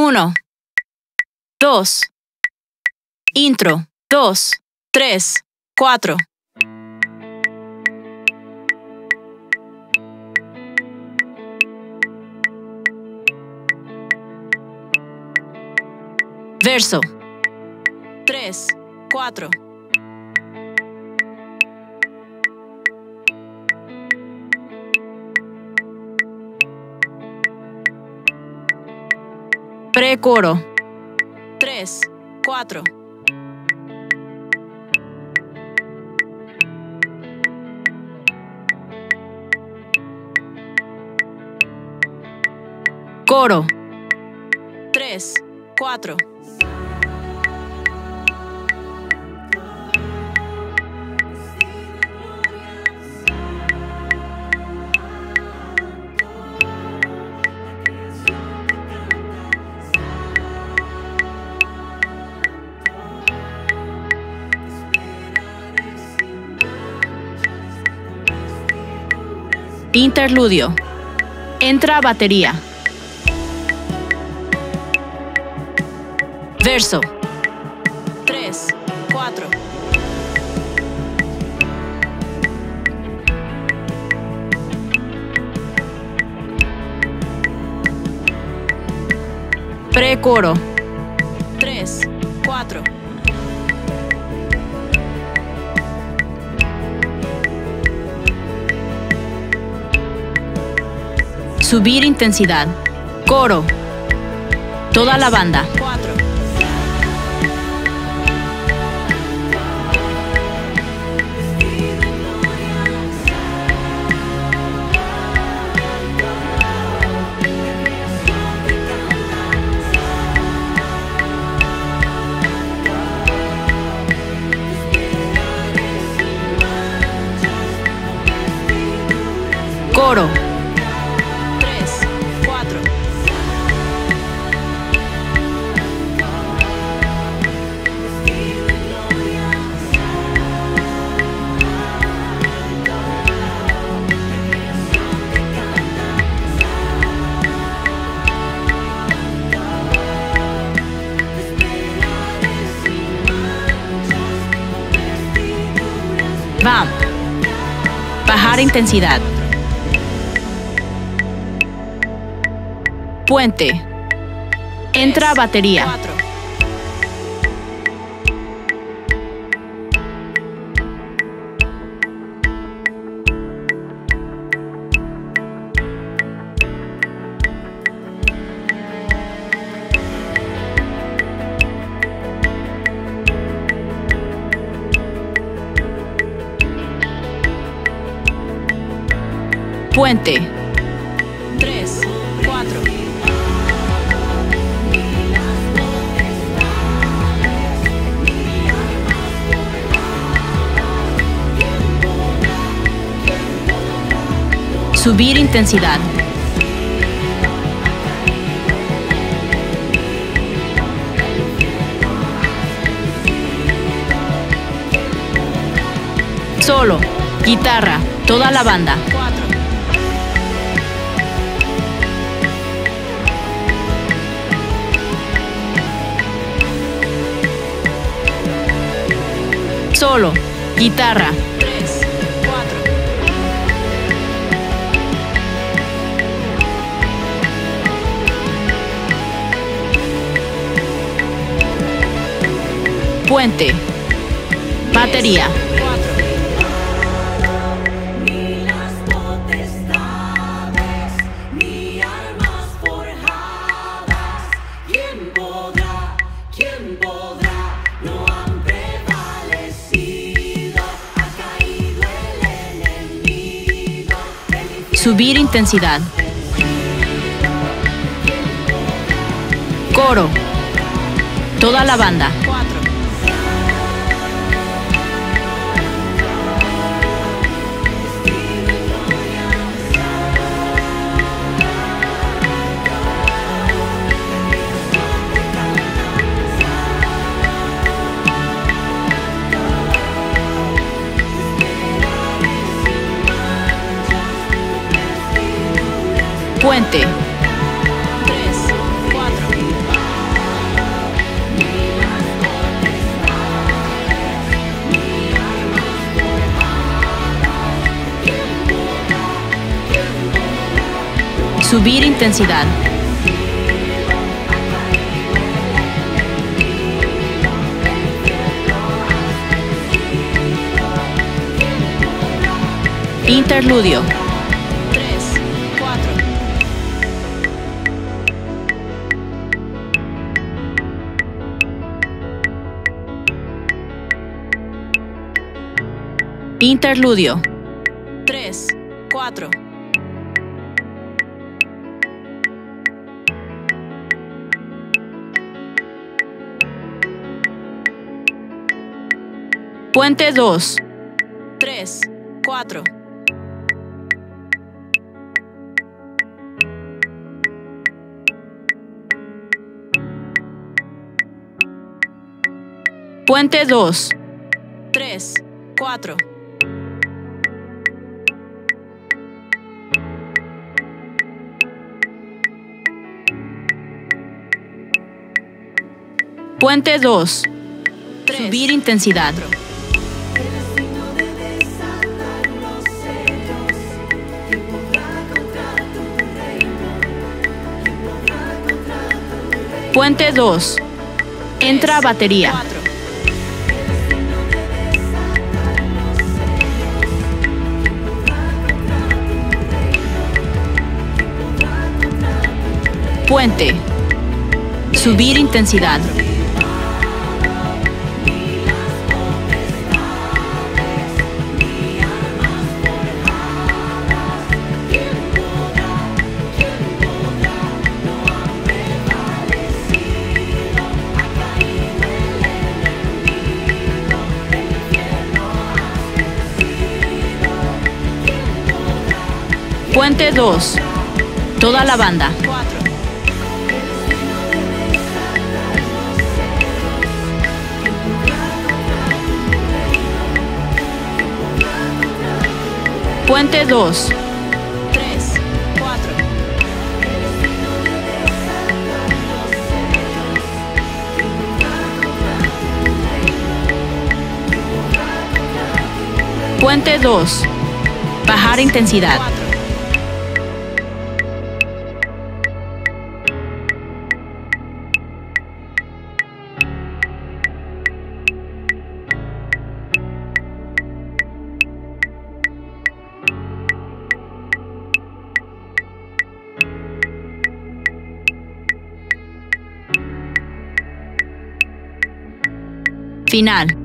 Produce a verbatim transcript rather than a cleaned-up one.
uno, dos, intro, dos, tres, cuatro. Verso, tres, cuatro. Precoro, tres, cuatro. Coro, tres, cuatro. Interludio. Entra batería. Verso. tres, cuatro. Precoro. tres, cuatro. Subir intensidad. Coro. Toda la banda. cuatro. Coro. tres, cuatro. Vamp. Bajar intensidad. Puente. Entra batería. cuatro. Puente. tres, cuatro. Subir intensidad. Solo, guitarra, toda la banda. cuatro. Solo, guitarra. tres, cuatro. Puente. Batería. cuatro. Ni las potestades, ni armas forjadas. ¿Quién podrá? ¿Quién podrá? No han prevalecido. Ha caído el enemigo. Subir intensidad. Coro. Toda la banda. cuatro. Puente. tres, cuatro. Subir intensidad. Interludio. Tres, cuatro. Interludio. Tres, cuatro. Puente dos. Tres, cuatro. Puente dos. Tres, cuatro. Puente dos. Subir intensidad. Puente dos. Entra batería. Puente. Subir intensidad. Puente dos. Toda la banda. Puente dos. Tres, cuatro. Puente dos. Bajar intensidad. Final.